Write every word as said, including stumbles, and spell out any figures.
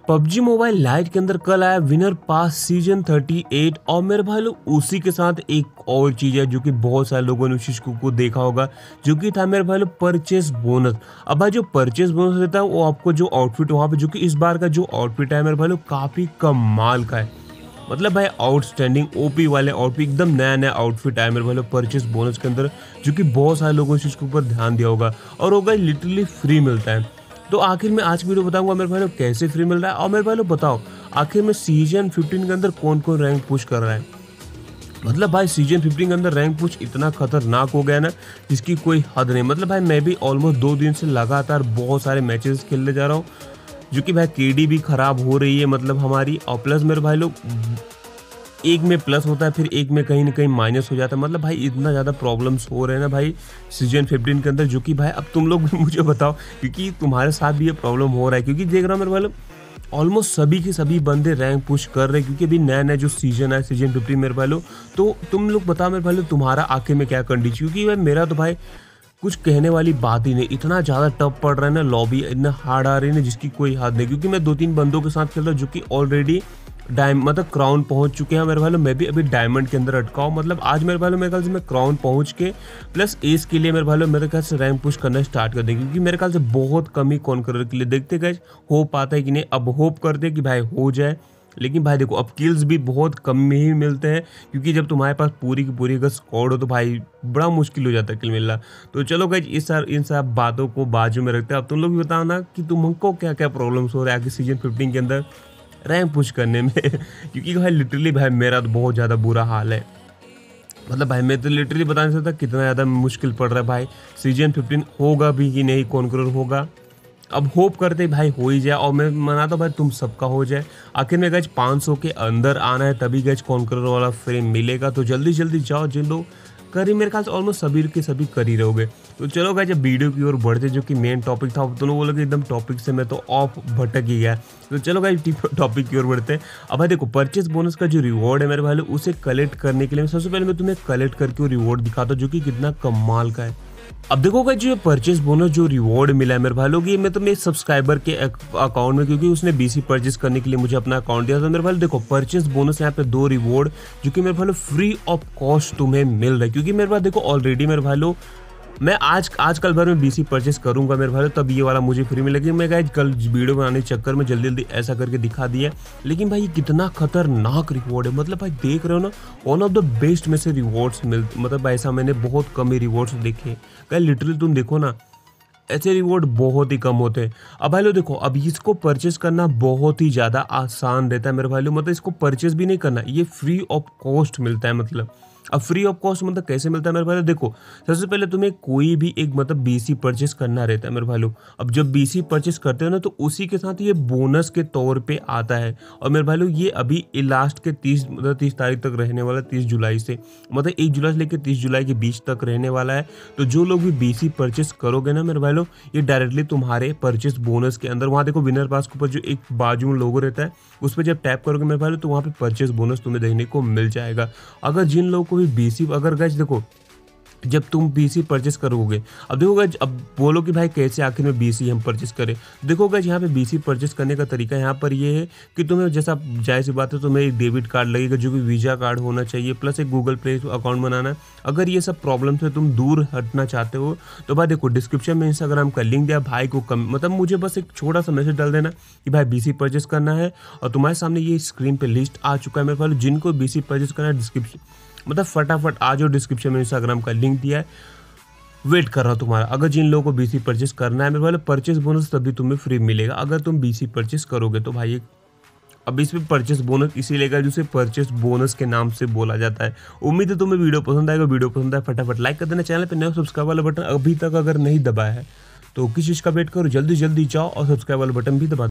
PUBG mobile light के अंदर कल आया विनर पास सीजन अड़तीस और मेरे भाई लोग उसी के साथ एक और चीज है जो कि बहुत सारे लोगों ने उस चीज को, को देखा होगा, जो कि था मेरे भाई लोग परचेस बोनस। अब भाई जो परचेस बोनस रहता है वो आपको जो आउटफिट वहाँ पे, जो कि इस बार का जो आउटफिट है मेरे भाई लोग काफी कमाल का है। मतलब भाई आउटस्टैंडिंग ओपी वाले आउटफिट, एकदम नया नया आउटफिट आया मेरे भाई लोग परचेस बोनस के अंदर, जो कि बहुत सारे लोगों ने इस चीज के ऊपर ध्यान दिया होगा और होगा लिटरली फ्री मिलता है। तो आखिर में आज की वीडियो बताऊंगा मेरे भाई लोग कैसे फ्री मिल रहा है, और मेरे भाई लोग बताओ आखिर में सीजन पंद्रह के अंदर कौन कौन रैंक पुश कर रहा है। मतलब भाई सीजन पंद्रह के अंदर रैंक पुश इतना खतरनाक हो गया ना जिसकी कोई हद नहीं। मतलब भाई मैं भी ऑलमोस्ट दो दिन से लगातार बहुत सारे मैचेस खेलने जा रहा हूँ, जो कि भाई केडी भी खराब हो रही है मतलब हमारी, और प्लस मेरे भाई लोग एक में प्लस होता है फिर एक में कहीं ना कहीं माइनस हो जाता है। मतलब भाई इतना ज़्यादा प्रॉब्लम्स हो रहे हैं ना भाई सीजन पंद्रह के अंदर, जो कि भाई अब तुम लोग भी मुझे बताओ क्योंकि तुम्हारे साथ भी ये प्रॉब्लम हो रहा है। क्योंकि देख रहा हूँ मेरे भाई लोग ऑलमोस्ट सभी के सभी बंदे रैंक पुश कर रहे हैं, क्योंकि अभी नया नया जो सीजन है सीजन पंद्रह मेरे भाई लोग। तो तुम लोग बताओ मेरे भाई लोग तुम्हारा आखिर में क्या कंडीशन, क्योंकि भाई मेरा तो भाई कुछ कहने वाली बात ही नहीं, इतना ज़्यादा टफ पड़ रहा है ना, लॉबी इतना हार्ड आ रही है ना जिसकी कोई हद नहीं। क्योंकि मैं दो तीन बंदों के साथ खेल रहा हूँ जो कि ऑलरेडी डायम मतलब क्राउन पहुंच चुके हैं मेरे भाई लोग। मैं भी अभी डायमंड के अंदर अटका हूँ। मतलब आज मेरे भाई लोग मेरे ख्याल से मैं क्राउन पहुंच के प्लस एस के लिए मेरे भाई लोग मेरे ख्याल से रैंक पुश करना स्टार्ट कर देंगे, क्योंकि मेरे ख्याल से बहुत कम ही कॉन्करर के लिए देखते गए हो पाता है कि नहीं। अब होप करते कि भाई हो जाए, लेकिन भाई देखो अब किल्स भी बहुत कम में ही मिलते हैं, क्योंकि जब तुम्हारे पास पूरी की पूरी अगर स्क्वाड हो तो भाई बड़ा मुश्किल हो जाता है किल मिलना। तो चलो गाइस इस सार इन सब बातों को बाजू में रखते हैं। अब तुम लोग भी बताओ ना कि तुमको क्या क्या प्रॉब्लम्स हो रहा है आगे सीजन पंद्रह के अंदर रैंक पुश करने में क्योंकि भाई लिटरली भाई मेरा तो बहुत ज़्यादा बुरा हाल है। मतलब भाई मैं तो लिटरली बता नहीं सकता कितना ज़्यादा मुश्किल पड़ रहा है भाई। सीजन पंद्रह होगा भी कि नहीं, कॉन्करर होगा, अब होप करते भाई हो ही जाए, और मैं मनाता भाई तुम सबका हो जाए। आखिर में गज पाँच सौ के अंदर आना है तभी गज कॉन्करर वाला फ्रेम मिलेगा। तो जल्दी जल्दी जाओ, जिन लोग कर ही मेरे ख्याल से ऑलमोस्ट सभी के सभी कर ही रहोगे। तो चलो गाइस जब वीडियो की ओर बढ़ते, जो कि मेन टॉपिक था, अब दोनों बोलोगे एकदम टॉपिक से मैं तो ऑफ भटक ही गया। तो चलो गाइस टॉपिक की ओर बढ़ते हैं। अब भाई देखो परचेस बोनस का जो रिवॉर्ड है मेरे भाई लोग, उसे कलेक्ट करने के लिए सबसे पहले मैं तुम्हें कलेक्ट करके वो रिवॉर्ड दिखाता हूँ, जो कि कितना कमाल का है। अब देखो गाइस जो परचेस बोनस जो रिवॉर्ड मिला है मेरे भाई लोग, ये मैं तुम्हें सब्सक्राइबर के अकाउंट में, क्योंकि उसने बीसी परचेस करने के लिए मुझे अपना अकाउंट दिया था मेरे भाई। देखो परचेस बोनस यहाँ पे दो रिवॉर्ड जो कि मेरे भाई लोग फ्री ऑफ कॉस्ट तुम्हें मिल रहा है, क्योंकि मेरे पास देखो ऑलरेडी मेरे भाई लोग मैं आज आज कल भर में बीसी परचेस करूंगा मेरे भाई, तब ये वाला मुझे फ्री मिलेगी। मैं गाइस कल वीडियो बनाने के चक्कर में जल्दी जल्दी ऐसा करके दिखा दिया, लेकिन भाई ये कितना खतरनाक रिवॉर्ड है। मतलब भाई देख रहे हो ना, वन ऑफ द बेस्ट में से रिवॉर्ड्स मिल, मतलब ऐसा मैंने बहुत कम ही रिवॉर्ड्स देखे। गाइस लिटरली तुम देखो ना, ऐसे रिवॉर्ड बहुत ही कम होते हैं। अब भाई लोग देखो अब इसको परचेस करना बहुत ही ज़्यादा आसान रहता है मेरे भाई लोग। मतलब इसको परचेस भी नहीं करना, ये फ्री ऑफ कॉस्ट मिलता है। मतलब अब फ्री ऑफ कॉस्ट मतलब कैसे मिलता है मेरे भाई लोग, देखो सबसे पहले तुम्हें कोई भी एक मतलब बीसी परचेस करना रहता है मेरे भाई लोग। अब जब बीसी परचेस करते हो ना तो उसी के साथ ये बोनस के तौर पे आता है। और मेरे भाई लोग ये अभी लास्ट के तीस मतलब तीस तारीख तक रहने वाला है, तीस जुलाई से, मतलब एक जुलाई से लेकर तीस जुलाई के बीच तक रहने वाला है। तो जो लोग भी बीसी परचेस करोगे ना मेरे भाई लोग, ये डायरेक्टली तुम्हारे परचेस बोनस के अंदर, वहाँ देखो विनर पास के ऊपर जो एक बाजू में लोगो रहता है उस पर जब टैप करोगे मेरे भाई लोग, तो वहाँ पे परचेस बोनस तुम्हें देखने को मिल जाएगा। अगर जिन लोगों को भी बीसी, अगर गाइस देखो जब तुम बीसी परचेस करोगे, अब देखो गाइस अब बोलो कि भाई कैसे आखिर में बीसी हम परचेस करें। देखो गाइस यहाँ पे बीसी परचेस करने का तरीका यहाँ पर ये है कि तुम्हें जैसा जाहिर सी बात है तुम्हें एक डेबिट कार्ड लगेगा, जो कि वीजा कार्ड होना चाहिए, प्लस एक गूगल पे अकाउंट बनाना है। अगर ये सब प्रॉब्लम से तुम दूर हटना चाहते हो तो भाई देखो डिस्क्रिप्शन में इंस्टाग्राम का लिंक दिया, भाई को कम मतलब मुझे बस एक छोटा सा मैसेज डाल देना कि भाई बीसी परचेस करना है, और तुम्हारे सामने ये स्क्रीन पे लिस्ट आ चुका है मेरे पास। जिनको बीसी परचेस करना है डिस्क्रिप्शन मतलब फटाफट आ जाओ, डिस्क्रिप्शन में इंस्टाग्राम का लिंक दिया है, वेट कर रहा हूँ तुम्हारा। अगर जिन लोगों को बीसी परचेस करना है मेरे वाले, परचेस बोनस तभी तुम्हें फ्री मिलेगा अगर तुम बीसी परचेस करोगे। तो भाई अब इसमें परचेस बोनस इसीलिए का जिसे परचेस बोनस के नाम से बोला जाता है। उम्मीद है तुम्हें वीडियो पसंद आएगा। वीडियो पसंद आए फटाफट लाइक कर देना, चैनल पे नया सब्सक्राइब वाला बटन अभी तक अगर नहीं दबाया है तो किस चीज़ का वेट करो, जल्दी जल्दी जाओ और सब्सक्राइब वाला बटन भी दबा।